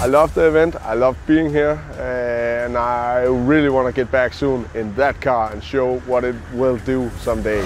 love the event, I love being here, and I really want to get back soon in that car and show what it will do someday.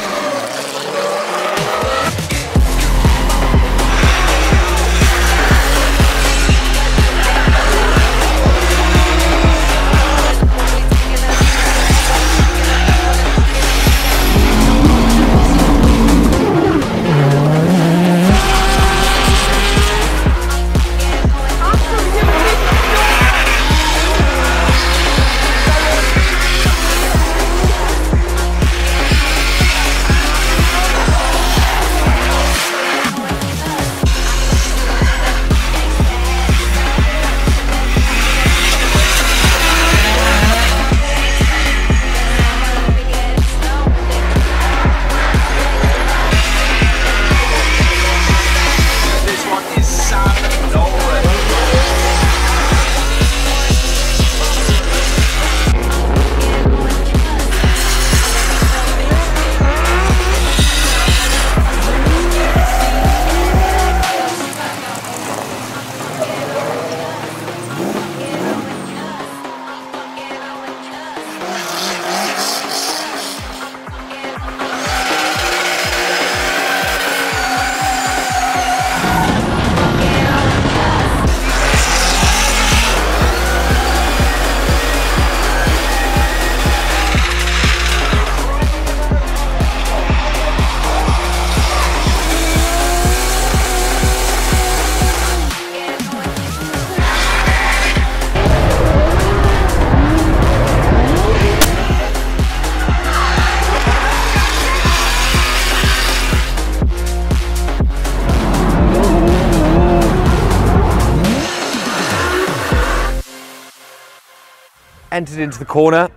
Entered into the corner,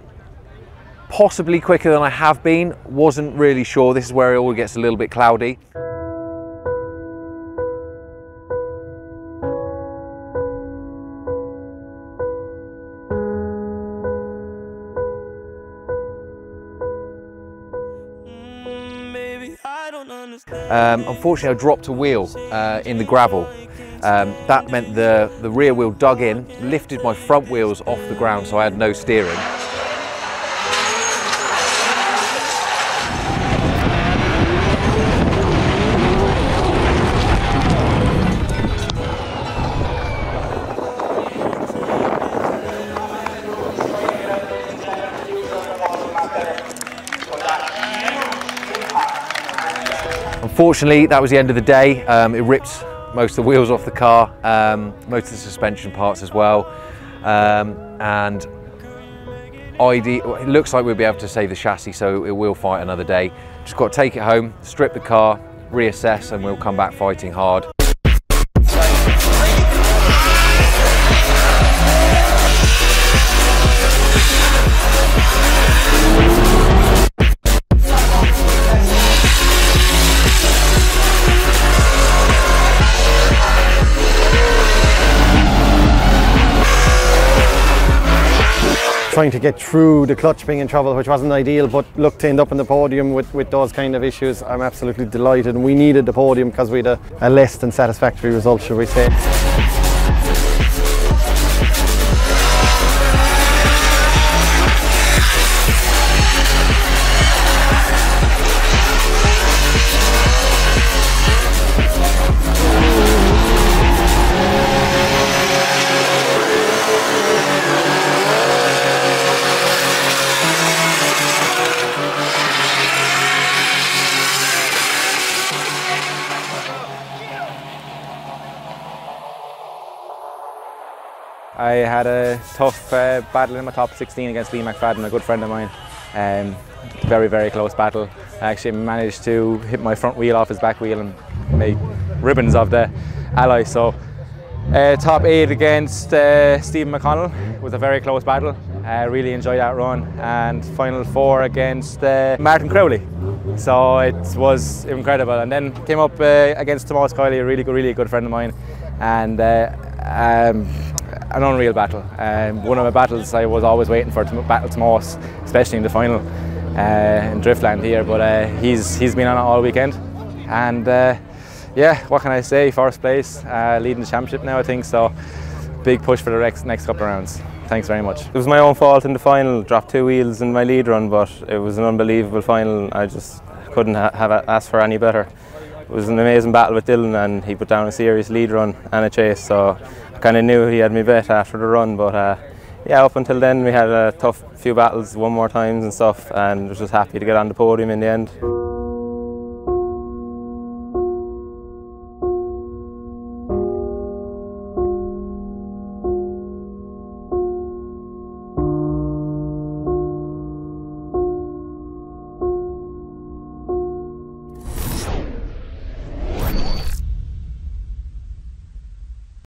possibly quicker than I have been, wasn't really sure. This is where it all gets a little bit cloudy. Unfortunately, I dropped a wheel in the gravel. That meant the rear wheel dug in, lifted my front wheels off the ground, so I had no steering. Unfortunately, that was the end of the day. It ripped most of the wheels off the car, most of the suspension parts as well, and it looks like we'll be able to save the chassis, so it will fight another day. Just got to take it home, strip the car, reassess, and we'll come back fighting hard. Trying to get through the clutch being in trouble, which wasn't ideal, but look, to end up on the podium with those kind of issues, I'm absolutely delighted, and we needed the podium because we had a less than satisfactory result, shall we say. I had a tough battle in my top 16 against Lee McFadden, a good friend of mine. Very, very close battle. I actually managed to hit my front wheel off his back wheel and make ribbons of the alloy. So top 8 against Stephen McConnell was a very close battle. I really enjoyed that run. And final 4 against Martin Crowley. So it was incredible. And then came up against Tomas Kiley, a really good friend of mine. And an unreal battle. One of my battles I was always waiting for to battle Tomas, especially in the final in Driftland here. But he's been on it all weekend. And yeah, what can I say? First place, leading the championship now, I think. So big push for the next couple of rounds. Thanks very much. It was my own fault in the final, dropped 2 wheels in my lead run, but it was an unbelievable final. I just couldn't have asked for any better. It was an amazing battle with Dylan, and he put down a serious lead run and a chase, so I kind of knew he had me bet after the run, but yeah, up until then we had a tough few battles, 1 more times and stuff, and was just happy to get on the podium in the end.